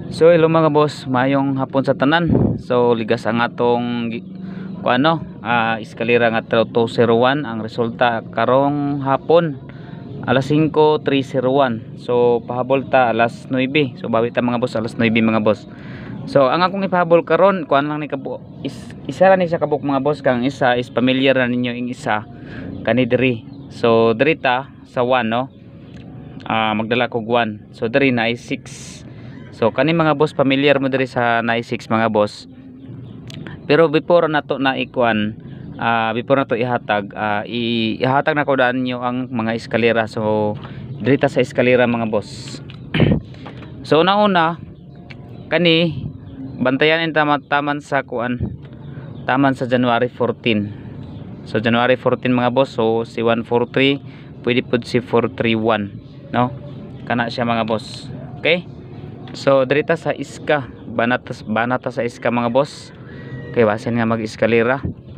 So hello mga boss, mayong hapon sa tanan. So ligas ang atong eskalera nga 201 ang resulta karong hapon alas 5:301. So pahabol ta alas 9. So bawi ta mga boss alas 9 mga boss. So ang akong ipahabol karon kuan lang ni kabo isa ra ni sa kabuk mga boss, kang isa is familiar na ninyo ing isa kani diri. So diri ta sa 1 no. Magdala kog 1. So diri na is 6. So kani mga boss familiar mo diri sa na 6 mga boss. Pero before nato na ikuan, before nato ihatag, ihatag na ko daan nyo ang mga eskalera. So diri ta sa eskalera mga boss. So una kani bantayan in taman sa kuan, taman sa January 14. So January 14 mga boss. So si 143 pwede pud si 431 no, kana siya mga boss. Okay, so dirita sa iska banata sa iska mga boss. Okay, basin nga mag-eskalera.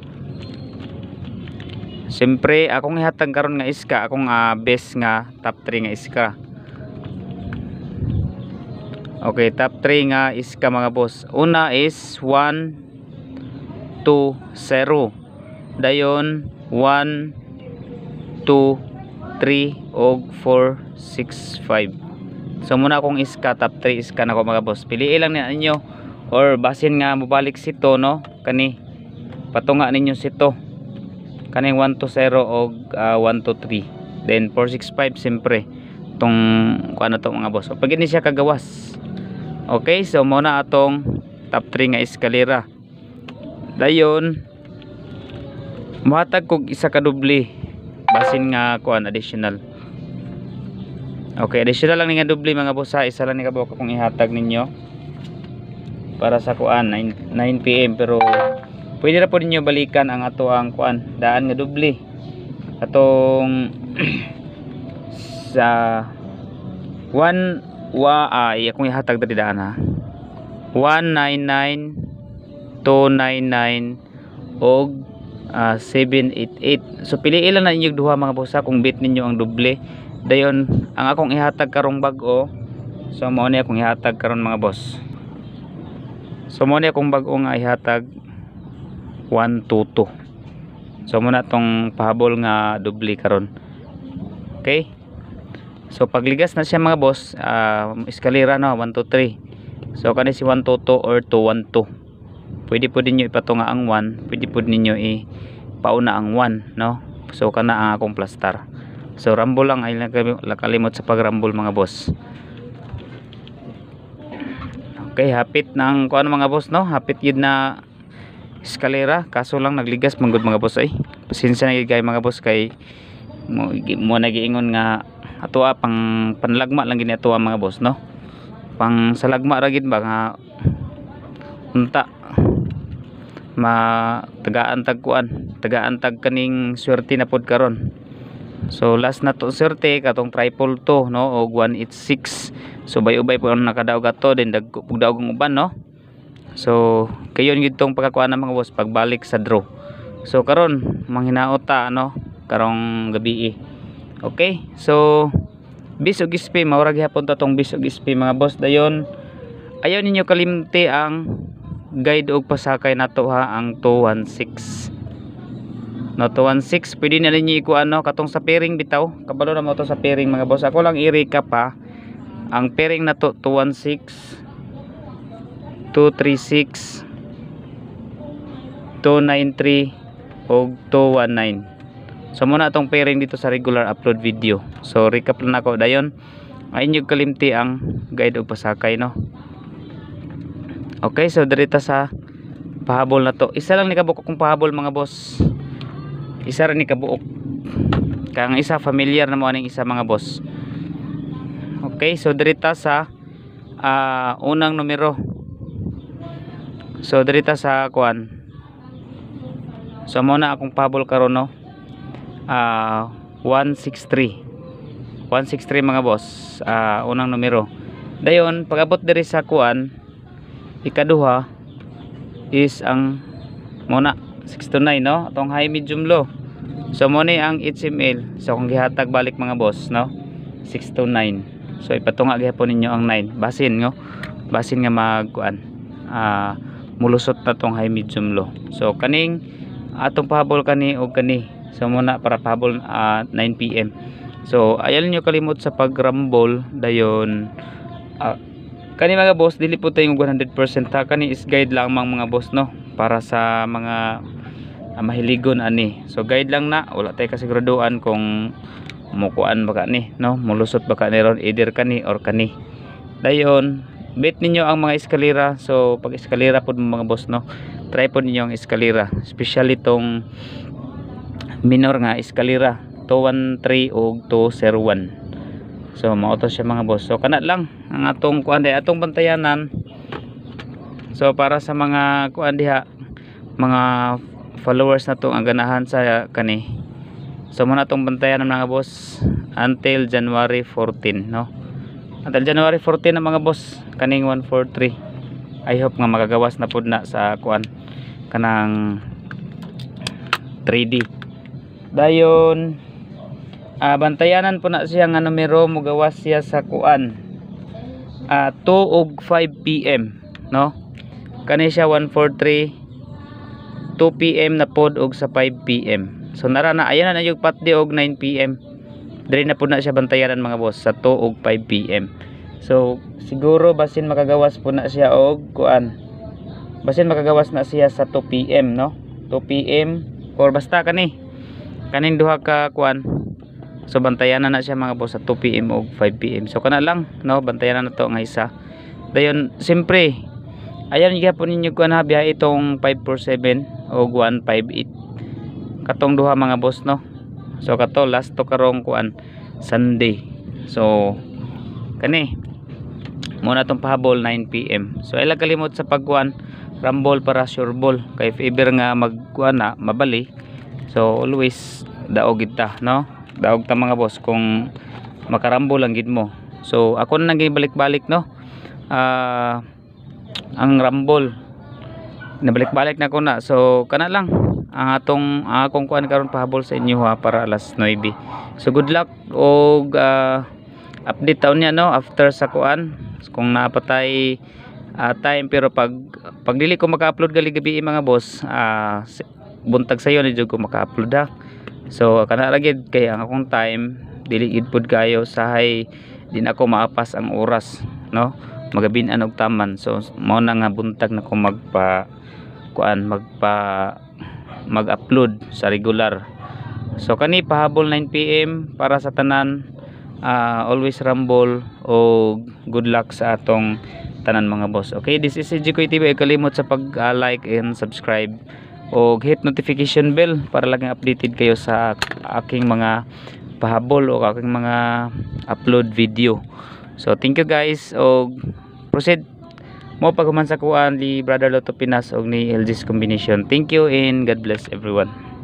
Siyempre akong ihatag karon nga iska, akong best nga top 3 nga iska. Okay, top 3 nga iska mga boss. Una is 1 2 0. Dayon 1 2 3 og 4 6 5. So muna akong iska, top 3 iska na ko mga boss. Piliin lang ninyo or basin nga mobalik sito no, kani patunga ninyo sito kaning 1 2 0 og 1 2 3, then 4 6 5 siyempre tong kuano to mga boss. So pag ini siya kagawas. Okay, so muna atong top 3 nga eskalera. Dayon muhatag kog isa ka dubli basin nga kuan additional. Okay, additional lang ni nga dubli mga boss ha. Isa lang ni kabuk akong ihatag ninyo para sa kuan 9 PM, pero pwede ra po ninyo balikan ang ato ang kuan daan nga dubli atong sa 1 akong ihatag diri daan ha. 199 299 og 788. So piliin lang na inyong duha mga boss ha kung bit ninyo ang doble. Dayon ang akong ihatag karong bag-o. So mao ni akong ihatag karon mga boss. So mao ni akong bag-o nga ihatag 122. So muna tong pahabol nga doble karon. Okay, so pagligas na siya mga boss, eskalera no 1 2 3. So kani si 122 or 212. Pwede po ninyo ipatunga ang 1, pwede po ninyo ipauna ang 1 no. So kana ang akong plastar. So rumble lang, ay nakalimot sa pagrumble mga boss. Okay, hapit ng kuan mga boss no, hapit yun na eskalera, kaso lang nagligas manggod mga boss ay. Pasensya na gid kay mga boss kay mo nagiingon nga atoa pang panlagma lang gini atoa mga boss no. Pang salagma ra gid ba nga unta tagaan tag kuan, tagaan tag kaning swerte na pod karon. So last na to swerte katong triple to no og 186. So bay-ubay po ang nakadaog ato, then dagdaog ang uban no. So kayon gid tong pagkakuan ng mga boss pagbalik sa draw. So karon manghinaot ta no karong gabi. Okay, so bisog ispi maura gihapon ta tong bisog ispi mga boss. Dayon ayaw ninyo kalimti ang guide og pasakay nato ha, ang 216 no. 216 pwede na ninyo ikuan no katong sa pairing bitaw, kabalo na mo to sa pairing mga boss. Ako lang i-recap ha, ang pairing na to 216 236 293 og 219. So muna atong pairing dito sa regular upload video. So recap lang ako dayon, ay inyo kalimti ang guide og pasakay no. Okay, so dirita sa pahabol na to. Isa lang ni kabuok kung pahabol mga boss. Isa rin ni kabuok. Kang isa familiar na mo aning isa mga boss. Okay, so dirita sa unang numero. So dirita sa kuan. So muna akong pahabol karon no. 163 mga boss. Unang numero. Dayon pag-abot diri sa kuan, ikaduha is ang muna 629 no, atong high medium low. So mo ni ang HML. So kung gihatag balik mga boss no 629. So ipatunga gyapon ninyo ang 9 basin no basin nga magkuan mulusot na tong high medium low. So kaning atong pahabol kani og kani, so muna para pahabol 9 PM. So ayaw nyo kalimot sa pagrambol dayon. Kani mga boss, dili po tayong 100% ha, kani is guide lang mga boss, no, para sa mga mahiligon ani. So guide lang na, wala tayo kasiguraduhan kung mukuan baka ni, no, mulusot baka ni ron either kani or kani. Dayon bet ninyo ang mga eskalera. So pag eskalera po mga boss, no, try po ninyo ang eskalera, especially tong minor nga eskalera 213 o 201. So mao to siya mga boss. So kana lang ang atong kuan diha, atong bantayanan. So para sa mga kuan diha, mga followers na to ang ganahan sa kani, so muna atong bantayanan mga boss until January 14, no, until January 14 na mga boss kaning 143. I hope nga magagawas na pud na sa kuan kanang 3D. Dayon bantayanan po na siya nga numero, mugawas siya sa kuan 2 ug 5 PM, no, kani siya 143 2 PM na pod og sa 5 PM. So nara na ayan na yung patdi og 9 PM. Diri na po na siya bantayanan mga boss sa 2 ug 5 PM. So siguro basin makagawas po na siya og kuan, basin makagawas na siya sa 2 PM, no, 2 PM or basta kaning duha ka kuan. So bantayanan na siya mga boss sa 2 PM o 5 PM. So kana lang, no, bantayanan na to nga isa. Dayon siyempre ayan gyapon ninyo kuan ha, biya itong 547 o 158 katong duha mga boss, no. So kato last to karong kuan Sunday. So kani muna tong pahabol 9 PM. So ila kalimot sa pagkuan rumble para sure ball, kay if ever nga magkuan na mabali, so always daog kita, no, daog ta mga boss kung makarambol lang gid mo. So ako na nang balik-balik, no, ang rumble nabalik-balik na ko na. So kana lang ang akong kuan karon pahabol sa inyo ha, para alas 9. So good luck og update taon niya, no, after sa kuan kung napatay time. Pero pag dili ko maka-upload gali gabi mga boss, buntag sayo ni jud ko maka-upload ha. So kana ra gid kay ang akong time dili gid pud kayo sahay, di na ako maapas ang oras, no, magabin-an og taman. So mao na nga buntag na ko mag-upload sa regular. So kani pahabol 9 PM para sa tanan. Always rumble o good luck sa atong tanan mga boss. Okay, this is CJ TV. Kalimot sa pag-like and subscribe o hit notification bell para laging updated kayo sa aking mga pahabol o aking mga upload video. So thank you guys, o proceed mo paghuman sa kuan ni Brother Lotto Pinas og ni LG's combination. Thank you and God bless everyone.